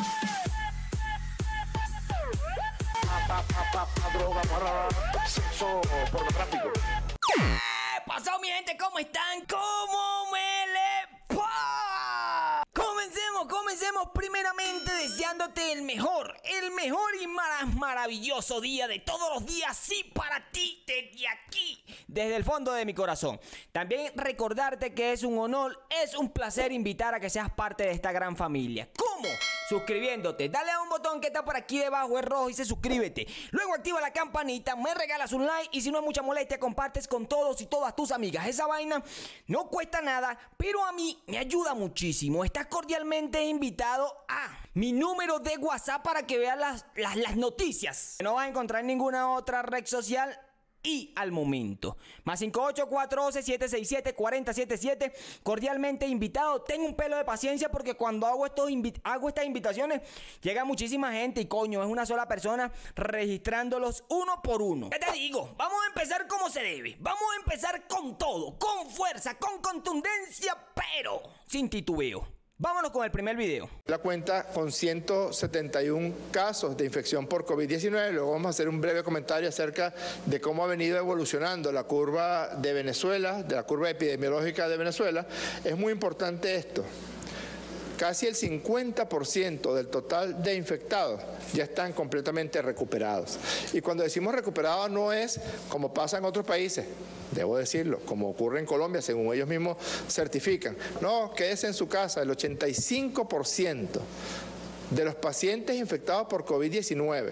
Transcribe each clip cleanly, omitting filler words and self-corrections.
Droga para sexo pornográfico. ¿Qué pasó, mi gente? ¿Cómo están? ¿Cómo me le va? Comencemos primeramente deseándote el mejor y más maravilloso día de todos los días, sí, para ti, desde aquí, desde el fondo de mi corazón. También recordarte que es un honor, es un placer invitar a que seas parte de esta gran familia. ¿Cómo? Suscribiéndote, dale a un botón que está por aquí debajo, es rojo, y dice suscríbete. Luego activa la campanita, me regalas un like y si no es mucha molestia, compartes con todos y todas tus amigas. Esa vaina no cuesta nada, pero a mí me ayuda muchísimo. Estás cordialmente invitado a mi número de WhatsApp para que veas las noticias. No vas a encontrar en ninguna otra red social. Y al momento, más 584-767-4077, cordialmente invitado. Tengo un pelo de paciencia porque cuando hago estas invitaciones llega muchísima gente y coño, es una sola persona registrándolos uno por uno. ¿Qué te digo? Vamos a empezar como se debe. Vamos a empezar con todo, con fuerza, con contundencia, pero sin titubeo. Vámonos con el primer video. La cuenta con 171 casos de infección por COVID-19. Luego vamos a hacer un breve comentario acerca de cómo ha venido evolucionando la curva de Venezuela, de la curva epidemiológica de Venezuela. Es muy importante esto. Casi el 50% del total de infectados ya están completamente recuperados. Y cuando decimos recuperados no es como pasa en otros países, debo decirlo, como ocurre en Colombia, según ellos mismos certifican. No, quédese en su casa. El 85% de los pacientes infectados por COVID-19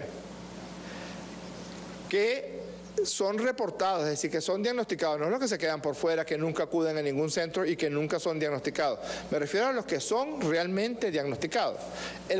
que son reportados, es decir, que son diagnosticados, no los que se quedan por fuera, que nunca acuden a ningún centro y que nunca son diagnosticados. Me refiero a los que son realmente diagnosticados. El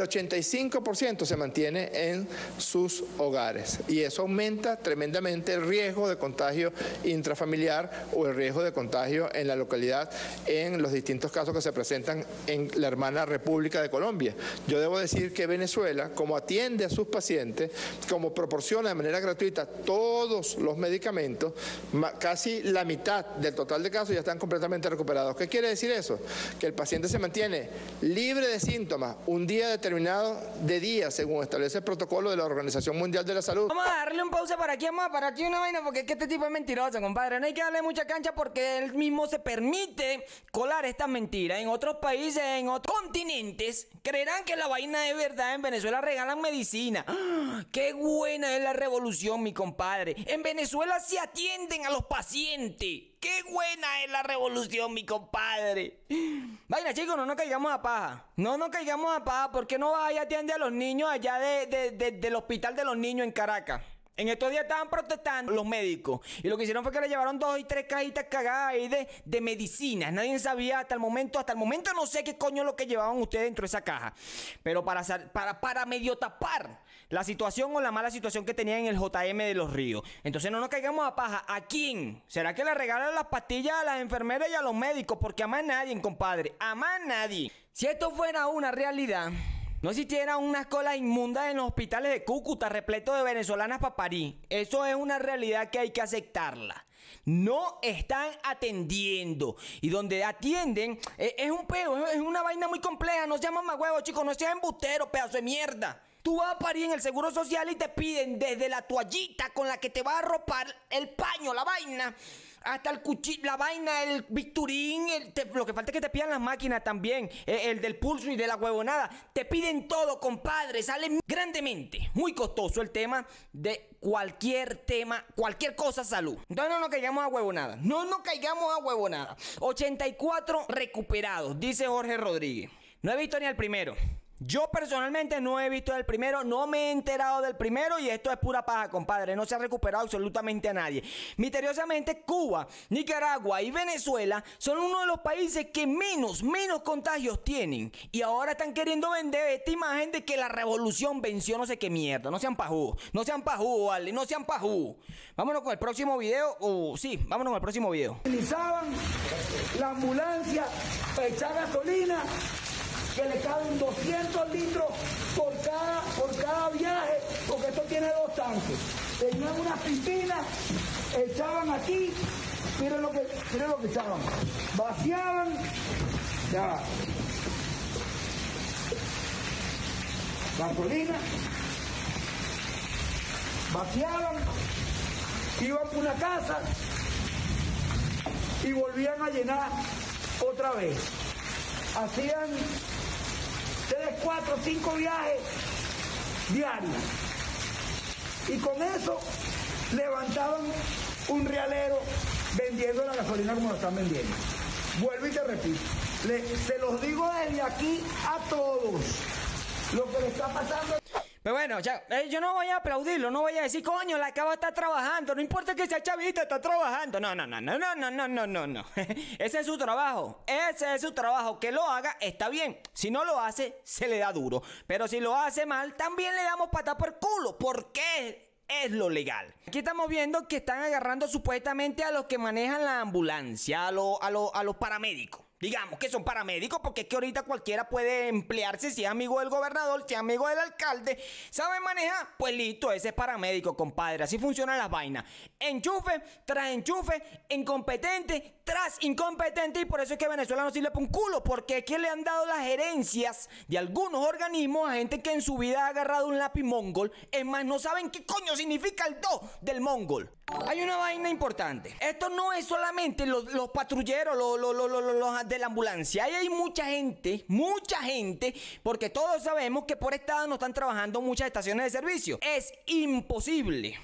85% se mantiene en sus hogares y eso aumenta tremendamente el riesgo de contagio intrafamiliar o el riesgo de contagio en la localidad en los distintos casos que se presentan en la hermana República de Colombia. Yo debo decir que Venezuela, como atiende a sus pacientes, como proporciona de manera gratuita todos los medicamentos, casi la mitad del total de casos ya están completamente recuperados. ¿Qué quiere decir eso? Que el paciente se mantiene libre de síntomas un día determinado de día, según establece el protocolo de la Organización Mundial de la Salud. Vamos a darle un pausa para aquí, vamos a parar aquí una vaina, porque es que este tipo es mentiroso, compadre. No hay que darle mucha cancha porque él mismo se permite colar estas mentiras. En otros países, en otros continentes, creerán que la vaina es verdad. En Venezuela regalan medicina. ¡Ah! ¡Qué buena es la revolución, mi compadre! En Venezuela se atienden a los pacientes. ¡Qué buena es la revolución, mi compadre! Vaina, chicos, no nos caigamos a paja. No nos caigamos a paja. ¿Por qué no vas y atiende a los niños allá del hospital de los niños en Caracas? En estos días estaban protestando los médicos y lo que hicieron fue que le llevaron 2 y 3 cajitas cagadas ahí de medicinas. Nadie sabía hasta el momento no sé qué coño es lo que llevaban ustedes dentro de esa caja. Pero para medio tapar la situación o la mala situación que tenían en el JM de Los Ríos. Entonces no nos caigamos a paja. ¿A quién? ¿Será que le regalan las pastillas a las enfermeras y a los médicos? Porque a más nadie, compadre. A más nadie. Si esto fuera una realidad, no existieran unas colas inmundas en los hospitales de Cúcuta repletos de venezolanas para parir. Eso es una realidad que hay que aceptarla. No están atendiendo. Y donde atienden es un peo, es una vaina muy compleja. No sean mamagüevos, chicos, no sean embusteros, pedazo de mierda. Tú vas a parir en el Seguro Social y te piden desde la toallita con la que te va a arropar, el paño, la vaina, hasta el cuchillo, la vaina, el bisturín, lo que falta es que te pidan las máquinas también, el del pulso y de la huevonada. Te piden todo, compadre. Sale grandemente, muy costoso el tema de cualquier cosa salud. Entonces no nos caigamos a huevonada. No nos caigamos a huevonada. 84 recuperados, dice Jorge Rodríguez. No he visto ni el primero. Yo personalmente no he visto el primero, no me he enterado del primero y esto es pura paja, compadre. No se ha recuperado absolutamente a nadie. Misteriosamente, Cuba, Nicaragua y Venezuela son uno de los países que menos contagios tienen. Y ahora están queriendo vender esta imagen de que la revolución venció no sé qué mierda. No sean pajú, vale, no sean pajú. Vámonos con el próximo video. Vámonos con el próximo video. Utilizaban la ambulancia para echar gasolina, que le caben 200 litros por cada viaje, porque esto tiene 2 tanques. Tenían unas piscinas, echaban aquí, miren lo que echaban. Vaciaban, ya. gasolina, vaciaban, iban por una casa y volvían a llenar otra vez. Hacían 3, 4, 5 viajes diarios. Y con eso levantaban un realero vendiendo la gasolina como lo están vendiendo. Vuelvo y te repito, se los digo desde aquí a todos lo que le está pasando. Pero bueno, yo no voy a aplaudirlo, no voy a decir, coño, la cava está trabajando, no importa que sea chavista, está trabajando. No. Ese es su trabajo, que lo haga, está bien. Si no lo hace, se le da duro. Pero si lo hace mal, también le damos patada por culo, porque es lo legal. Aquí estamos viendo que están agarrando supuestamente a los que manejan la ambulancia, a los paramédicos. Digamos que son paramédicos, porque es que ahorita cualquiera puede emplearse, si es amigo del gobernador, si es amigo del alcalde, ¿sabe manejar? Pues listo, ese es paramédico, compadre. Así funcionan las vainas. Enchufe tras enchufe, incompetente tras incompetente, y por eso es que Venezuela no sirve para un culo, porque es que le han dado las gerencias de algunos organismos a gente que en su vida ha agarrado un lápiz mongol. Es más, no saben qué coño significa el do del mongol. Hay una vaina importante. Esto no es solamente los patrulleros, los de la ambulancia. Ahí hay mucha gente, porque todos sabemos que por estado no están trabajando muchas estaciones de servicio. Es imposible,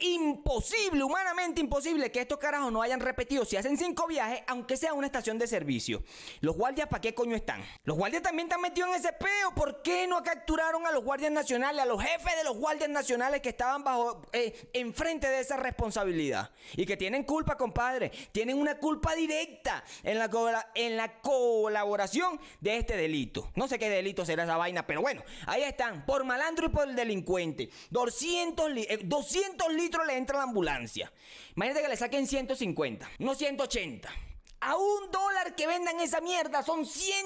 humanamente imposible que estos carajos no hayan repetido, si hacen 5 viajes, aunque sea una estación de servicio. Los guardias, ¿para qué coño están? Los guardias también están metidos en ese peo. ¿Por qué no capturaron a los guardias nacionales, a los jefes de los guardias nacionales que estaban enfrente de esa responsabilidad? Y que tienen culpa, compadre. Tienen una culpa directa en la colaboración de este delito. No sé qué delito será esa vaina, pero bueno, ahí están, por malandro y por delincuente. 200 litros le entra a la ambulancia. Imagínate que le saquen 150, no 180. A $1 que vendan esa mierda son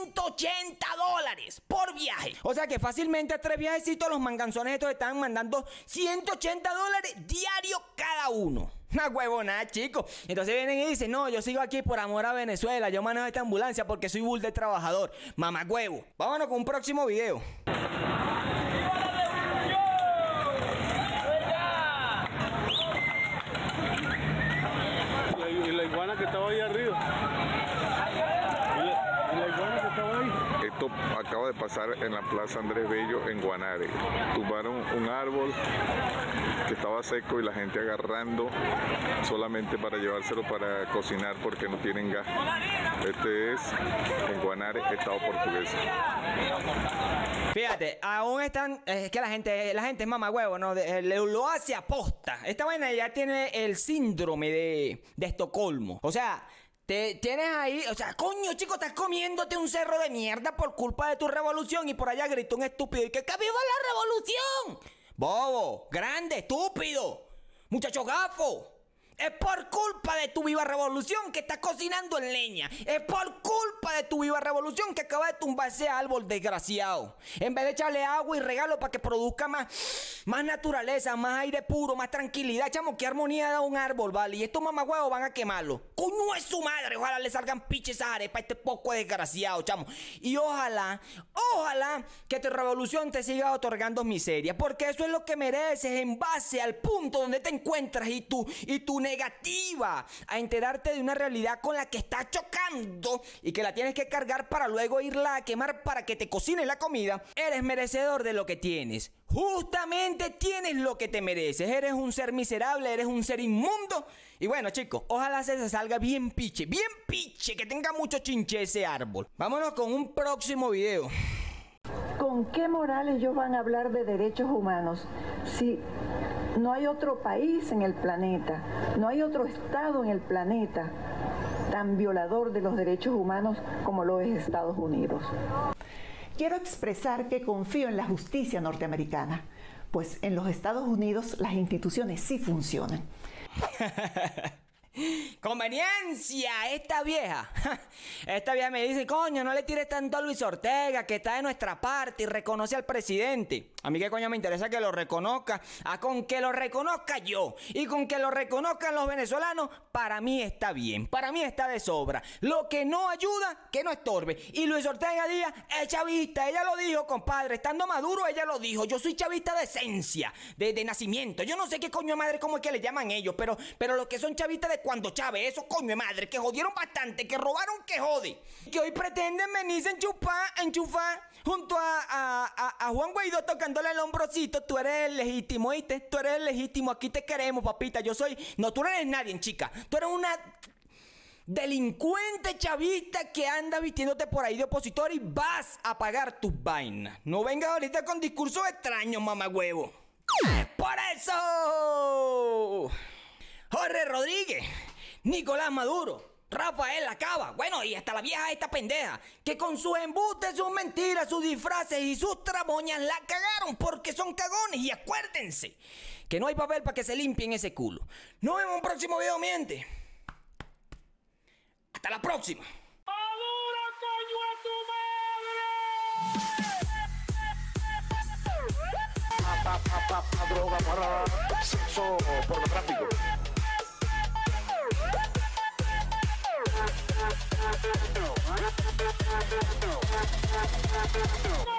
$180 por viaje. O sea que fácilmente a 3 viajecitos los manganzones estos están mandando $180 diarios cada uno. Una huevona, chicos. Entonces vienen y dicen, no, yo sigo aquí por amor a Venezuela, yo manejo esta ambulancia porque soy bull de trabajador. Mamá huevo. Vámonos con un próximo video. Y la iguana que estaba ahí arriba. Y la iguana que estaba ahí. Esto acaba de pasar en la Plaza Andrés Bello en Guanare. Tumbaron un árbol que estaba seco y la gente agarrando solamente para llevárselo para cocinar porque no tienen gas. Este es en Guanare, Estado Portuguesa. Fíjate, aún están, es que la gente es mamagüevo, ¿no? Lo hace aposta. Esta vaina ya tiene el síndrome de Estocolmo. O sea, tienes ahí, o sea, coño, chico, estás comiéndote un cerro de mierda por culpa de tu revolución y por allá gritó un estúpido y que viva la revolución. Bobo, grande, estúpido, muchacho gafo. Es por culpa de tu viva revolución que estás cocinando en leña. Es por culpa de tu viva revolución que acaba de tumbar ese árbol, desgraciado. En vez de echarle agua y regalo para que produzca más naturaleza, más aire puro, más tranquilidad. Chamo, qué armonía da un árbol, ¿vale? Y estos mamagüevos van a quemarlo. ¡Coño es su madre! Ojalá le salgan piches a arepa a este poco desgraciado, chamo. Y ojalá que tu revolución te siga otorgando miseria. Porque eso es lo que mereces en base al punto donde te encuentras y tu negativa a enterarte de una realidad con la que estás chocando y que la tienes que cargar para luego irla a quemar para que te cocine la comida. Eres merecedor de lo que tienes. Justamente tienes lo que te mereces. Eres un ser miserable, eres un ser inmundo. Y bueno, chicos, ojalá se salga bien piche, que tenga mucho chinche ese árbol. Vámonos con un próximo video. ¿Con qué moral ellos van a hablar de derechos humanos si no hay otro país en el planeta, no hay otro estado en el planeta tan violador de los derechos humanos como lo es Estados Unidos? Quiero expresar que confío en la justicia norteamericana, pues en los Estados Unidos las instituciones sí funcionan. Conveniencia, esta vieja me dice, coño, no le tires tanto a Luis Ortega, que está de nuestra parte y reconoce al presidente. A mí qué coño me interesa que lo reconozca. Con que lo reconozca yo y con que lo reconozcan los venezolanos, para mí está bien, para mí está de sobra. Lo que no ayuda, que no estorbe. Y Luis Ortega Díaz es chavista, ella lo dijo, compadre, estando Maduro ella lo dijo. Yo soy chavista de esencia, de nacimiento. Yo no sé qué coño de madre, cómo es que le llaman ellos, pero los que son chavistas de cuando Chávez, esos coño de madre, que jodieron bastante, que robaron, que jode, que hoy pretenden venirse a enchufar junto a Juan Guaidó tocándole el hombrocito. Tú eres el legítimo, ¿oíste? Tú eres el legítimo, aquí te queremos, papita. No, tú no eres nadie, chica. Tú eres una delincuente chavista que anda vistiéndote por ahí de opositor y vas a pagar tus vainas. No vengas ahorita con discursos extraños, mamagüevo. ¡Por eso! Jorge Rodríguez, Nicolás Maduro, Rafael Acaba, bueno, y hasta la vieja esta pendeja, que con sus embustes, sus mentiras, sus disfraces y sus tramoñas la cagaron porque son cagones. Y acuérdense que no hay papel para que se limpien ese culo. Nos vemos en un próximo video, miente. Hasta la próxima. ¡Maduro, coño, a tu madre! Droga para sexo pornográfico. No.